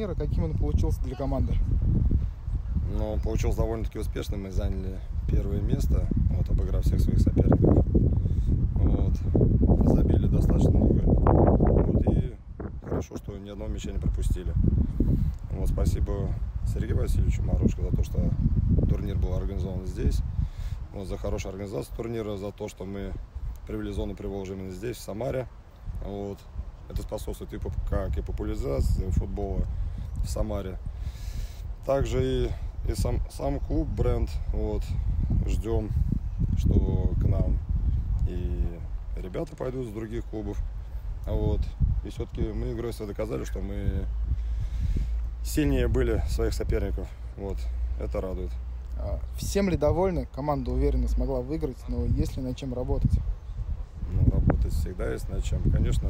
турнира, каким он получился для команды? Но получилось довольно-таки успешным. Мы заняли первое место, вот, обыграв всех своих соперников. Вот. Забили достаточно много. Вот, и хорошо, что ни одного мяча не пропустили. Вот, спасибо Сергею Васильевичу Морошко за то, что турнир был организован здесь. Вот, за хорошую организацию турнира, за то, что мы провели зону Приволжья именно здесь, в Самаре. Вот. Это способствует как и популяризации футбола в Самаре. Также и сам клуб, бренд. Вот. Ждем, что к нам и ребята пойдут с других клубов. Вот. И все-таки мы игрой доказали, что мы сильнее были своих соперников. Вот. Это радует. Всем ли довольны? Команда уверенно смогла выиграть, но есть ли над чем работать? Ну, работать всегда есть над чем. Конечно,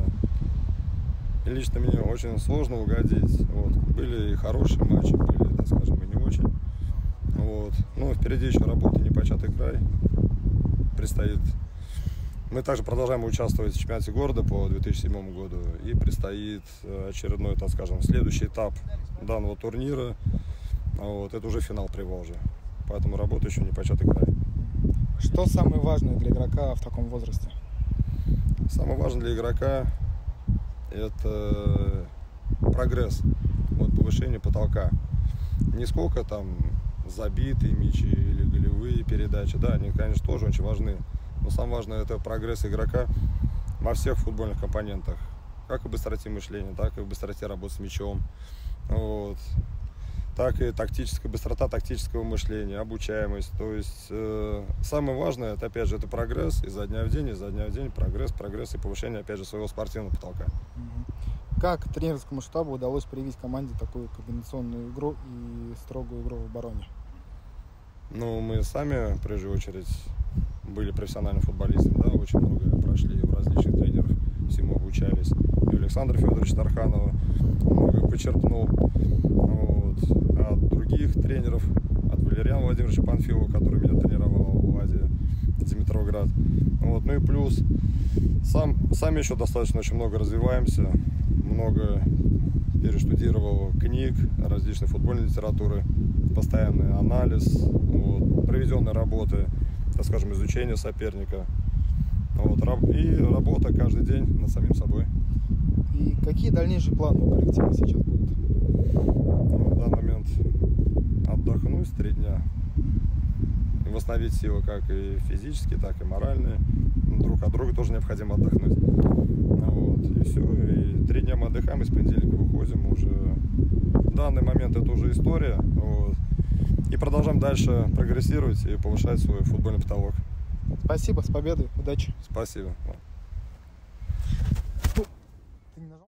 лично мне очень сложно угодить. Вот. Были и хорошие матчи, были, так скажем, и не очень. Вот. Но впереди еще работа, непочатый край предстоит. Мы также продолжаем участвовать в чемпионате города по 2007 году. И предстоит очередной, так скажем, следующий этап данного турнира. Вот. Это уже финал Приволжья. Поэтому работа еще непочатый край. Что самое важное для игрока в таком возрасте? Самое важное для игрока – это прогресс, вот, повышение потолка. Не сколько там забитые мячи или голевые передачи, да, они, конечно, тоже очень важны. Но самое важное – это прогресс игрока во всех футбольных компонентах. Как и быстроте мышления, так и в быстроте работы с мячом. Вот. Так и тактическая быстрота тактического мышления, обучаемость. То есть самое важное, это опять же, это прогресс изо дня в день, прогресс и повышение, опять же, своего спортивного потолка. Как тренерскому штабу удалось привить команде такую комбинационную игру и строгую игру в обороне? Ну, мы сами, в первую очередь, были профессиональными футболистами, да, очень много прошли в различных тренеров, всему обучались. И Александр Федорович Тарханова много почерпнул. Вот. От других тренеров, от Валерьяна Владимировича Панфилова, который меня тренировал в ладе Димитровград. Вот. Ну и плюс, сами еще достаточно очень много развиваемся, много перештудировал книг, различной футбольной литературы, постоянный анализ, вот, проведенные работы, так скажем, изучение соперника. Вот, и работа каждый день над самим собой. И какие дальнейшие планы у коллектива сейчас будут? В данный момент отдохнуть 3 дня и восстановить силы как и физические, так и моральные. Друг от друга тоже необходимо отдохнуть. Вот, и все. И 3 дня мы отдыхаем, и с понедельника выходим уже. В данный момент это уже история. Вот. И продолжаем дальше прогрессировать и повышать свой футбольный потолок. Спасибо, с победой, удачи. Спасибо.